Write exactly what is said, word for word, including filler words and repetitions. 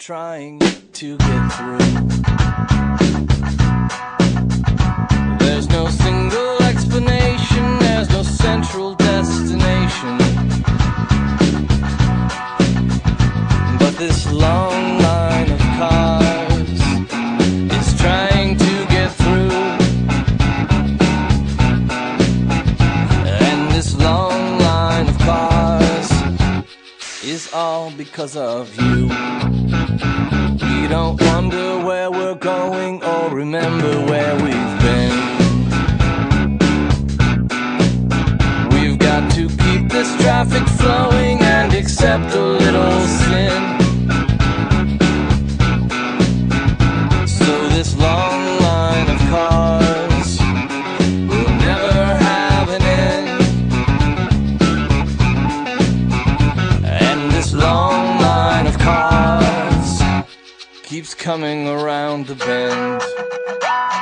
trying to get through. There's no single explanation, there's no central destination, but this long line of cars is trying to get through. And this long line of cars is all because of you. We don't wonder where we're going or remember where we've been. We've got to keep this traffic flowing and accept a little sin. So this long line of cars will never have an end. And this long line of cars keeps coming around the bend.